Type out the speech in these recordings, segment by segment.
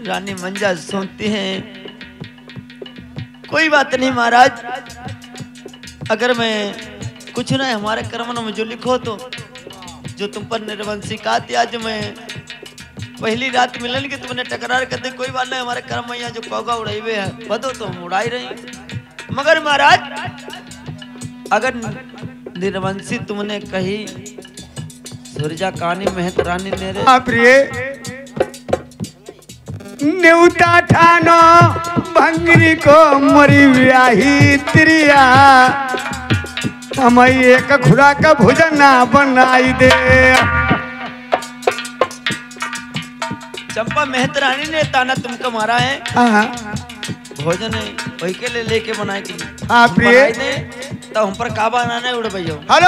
रानी मंजा सोचती है कोई बात नहीं महाराज, अगर मैं कुछ ना हमारे कर्म में जो लिखो तो जो तुम पर निर्वंशी का आज मैं पहली रात मिलन के तुमने टकरार करते कोई बात नहीं, हमारे कर्म में जो कौगा उड़ाई हुए है बदो तो हम उड़ाई रही, मगर महाराज अगर निर्वंशी तुमने कही सूरजा कहानी मेहत रानी मेरे प्रिय न्यूता ठानो भंगरी को मरी व्याही त्रिया हमें एक खुरा का भोजन ना बनाई दे। चंपा मेहत रानी ने ताना तुमको मारा है, भोजन वही के लिए लेके बनाएगी। हाँ प्रिय तो हम पर का बनाना है उड़ भैया। हेलो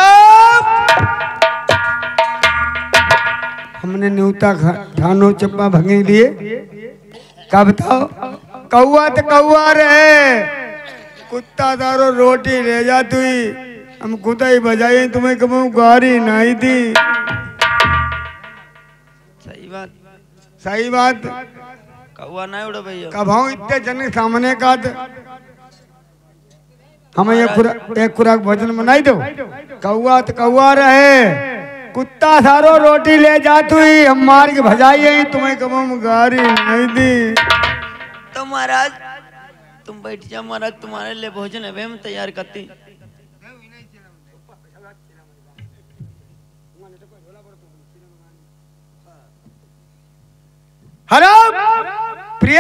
हमने न्यूता ठानो चंपा भंगी लिए का बताओ कौआ तो कौआ रहे कुत्ता दारो रोटी ले जा तू हम कुत्ता ही बजाई तुम्हें कबू गारी नहीं दी। सही बात कौआ नहीं उड़ भैया कभाऊ इतने जन के सामने का हमें एक खुराक भोजन बनाई दो। कौआ तो कौआ रहे कुत्ता सारो रोटी ले जा तू हम मार के भजाई तुम्हें कबू गारी नहीं दी। तो महाराज तुम बैठ जाओ महाराज, तुम्हारे लिए भोजन है हम तैयार करती। हेलो प्रिय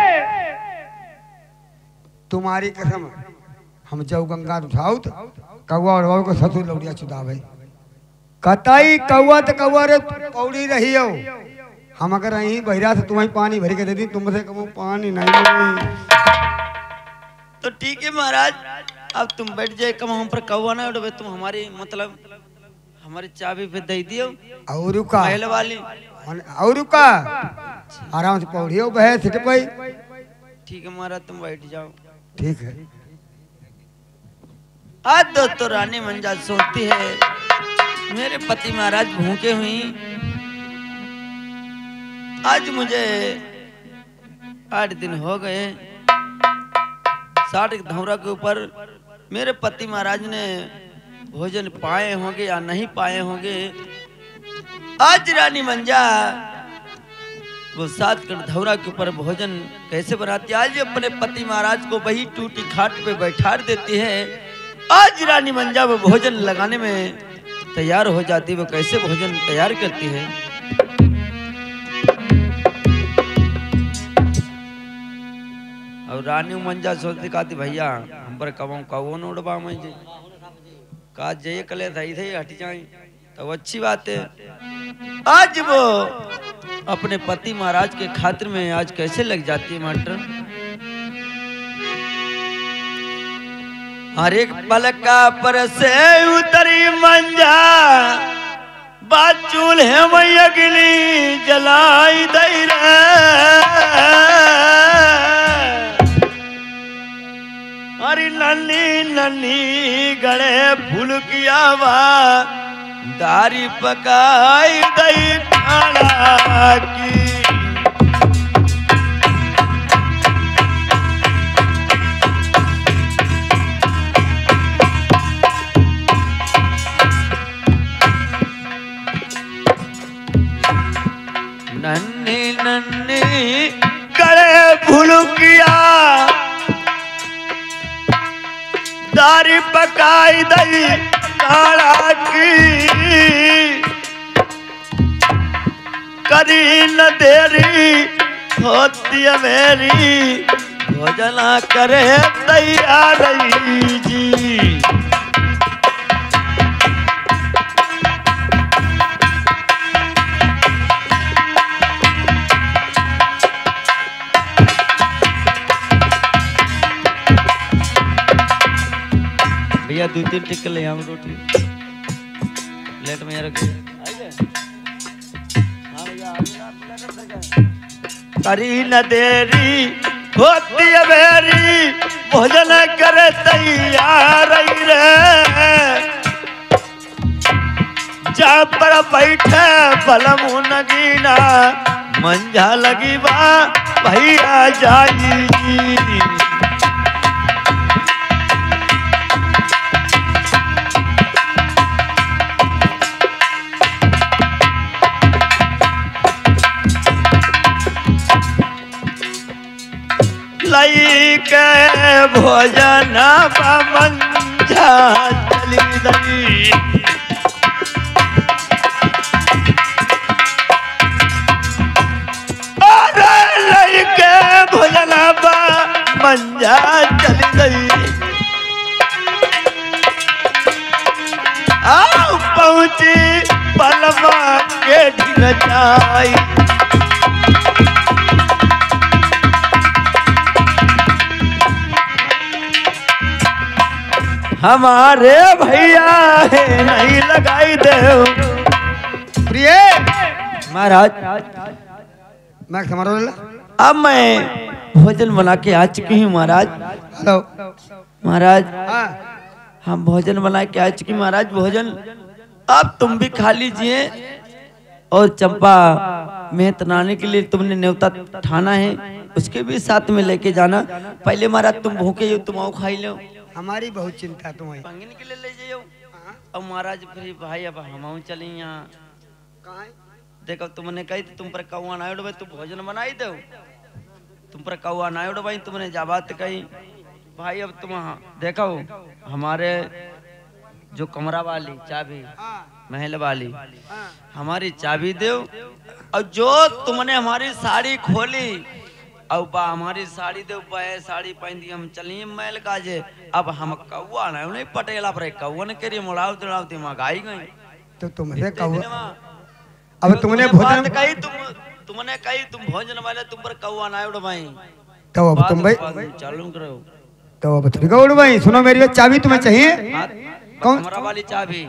तुम्हारी कसम हम जाऊ गंगा उठाओ तो कौआ और को ससुर लौड़िया चुदावे कताई कौआ तो कौआ रे पौड़ी रही हो हम अगर यहीं बहिरा से तुम्हें पानी भर के दे दी तुमसे कबू पानी नहीं। तो ठीक है महाराज अब तुम बैठ जाए कम हम पर कौआ ना उड़े, तुम हमारी मतलब हमारी चाबी पे दे दियो और का महल वाली और का आराम से पौड़ियो बहे सिट पाई। ठीक है महाराज तुम बैठ जाओ। ठीक है। आज तो रानी मंजा सोचती है मेरे पति महाराज भूखे हुई, आज मुझे 8 दिन हो गए 60 धौरा के ऊपर मेरे पति महाराज ने भोजन पाए होंगे या नहीं पाए होंगे। आज रानी मंजा वो 7 धौरा के ऊपर भोजन कैसे बनाती, आज अपने पति महाराज को वही टूटी खाट पे बैठा देती है। आज रानी मंजा वो भोजन लगाने में तैयार हो जाती, वो कैसे भोजन तैयार करती है। और रानी मंजा सोचती कहती भैया हम पर कबाऊ कौ न उड़वा मुझे का जय कले सही थे हट जाए तो अच्छी बात है। आज वो अपने पति महाराज के खातिर में आज कैसे लग जाती है मास्टर। हर एक पलका पर से उतरी मंजा बात चूल है मैं अगली जलाई दई रे। अरे नन्नी नन्नी गड़े फूल किया वा दारी पकाई दई खाना की। नन्नी नन्नी गड़े फूल किया दारी पकाई दई काला की। करी न देरी होती है मेरी भोजना करे तैयार जी। भैया 2-3 टिक्के ले आओ रोटी प्लेट में रख। करी न देरी होती है मेरी भोजन करे तैयार रे। जा पर बैठे बलमु नगीना मंझा लगी बा भैया जाई लई के भोजन मंझा चली गई अरे लई के भोजन मंझा चली गई आओ पहुंची पलवा के ढिग जाई हमारे भैया है नहीं लगाई दे प्रिय महाराज। मैं समारोह अब मैं भोजन बना के आ चुकी हूँ महाराज। हेलो महाराज हाँ हम भोजन बना के आ चुकी महाराज। भोजन अब तुम भी खा लीजिए और चंपा मेहतनाने के लिए तुमने न्योता ठाना है उसके भी साथ में लेके जाना। पहले महाराज तुम भूखे हो तुम आओ खाई लो। हमारी बहुत चिंता तुम्हें पंगनी के लिए ले जाइयो। अब महाराज फिर भाई अब हम चले यहाँ कहाँ देखो तुमने कही तुम पर कौआ ना उड़ भाई तू भोजन बनाई दो तुम पर कौआ ना उड़ भाई तुमने जा बात कही भाई। अब तुम देखो हमारे जो कमरा वाली चाबी महल वाली हमारी चाबी दो और जो तुमने हमारी साड़ी खोली अब बा हमारी साड़ी दे साड़ी पहन दी हम चलिए महल काजे। अब हम कौआ ना नहीं पटेला पर कौआ ने करी मुड़ाव चढ़ावती महंगाई गई तो तुमसे कौआ अब तुमने भोजन कही तुमने कही तुम भोजन वाले तुम पर कौआ ना उड़ भाई तो अब तुम भाई चालू करो तो अब तुम उड़ भाई सुनो मेरी चाबी तुम्हें चाहिए कौन कमरा वाली चाबी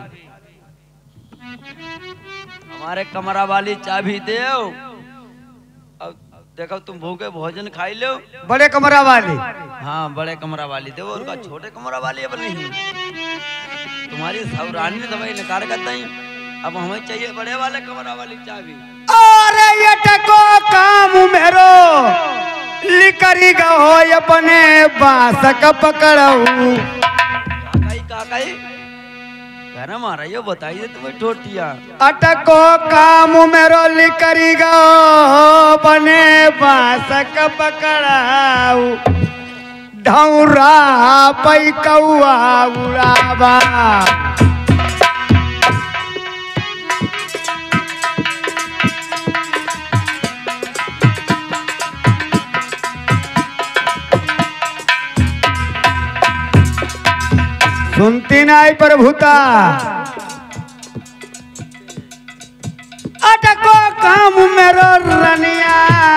हमारे कमरा वाली चाबी दे। अब देखो तुम भूखे भोजन खाई लो बड़े कमरा वाली हाँ बड़े कमरा वाली दे उनका छोटे कमरा वाली अब नहीं तुम्हारी सौरानी ने दवाई निकाल करता ही अब हमें चाहिए बड़े वाले कमरा वाली चाबी। अरे ये टको काम मेरो लिकरी गहो अपने बांस का पकड़ऊ काकाई घर में आ रही हो बताइए तुम्हें ठोटिया अटको काम मेरो लिकरी गहो अपने बांस का पकड़ऊ धौरा पै कौआ उड़ावा सुनती नहीं प्रभुता अटको काम मेरो रनिया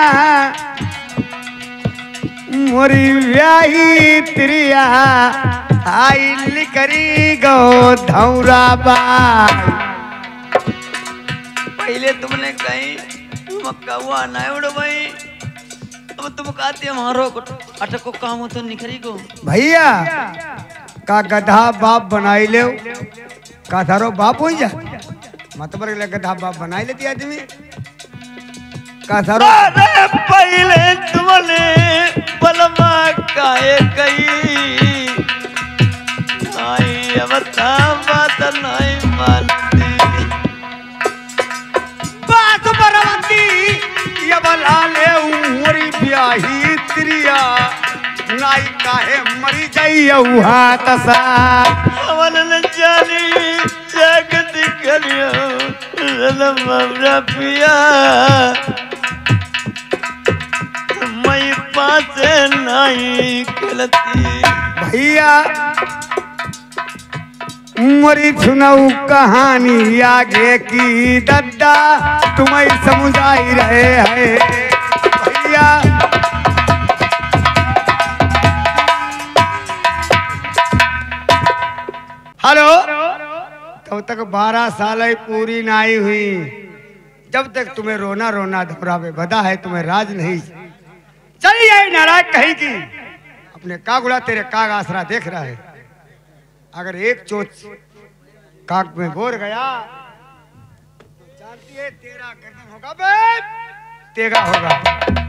मोरी व्याही त्रिया आई लिकरी गो धौरा बाई। पहले तुमने कही तुम कौआ ना उड़ भाई अब तुम कहते हमारो अटको काम तो निखरी को भैया का गधा बाप बनाई ले का थारो बाप हो जा मतलब गधा बाप बनाई लेती आदमी का थारो पहले तुमने बलमा काहे कही आई अब बात नहीं मानती बात बरवती ये बला ले उमरी ब्याही त्रिया नाई काहे मरी जाइयो हाथ सा अवन न जानी जगत करियो रलमरा पिया मैं पास नहीं खलती भैया मरी सुनाऊ कहानी आगे की दद्दा तुम्हें समझाई रहे हैं भैया। हेलो तब तक 12 साल पूरी नहीं हुई जब तक तुम्हें रोना रोना धबरा में बदा है तुम्हें राज नहीं चलिए नाराज कहेगी अपने कागुड़ा तेरे काग आसरा देख रहा है अगर एक चोट काग में बोर गया जानती है तेरा गर्दन होगा बे तेगा होगा।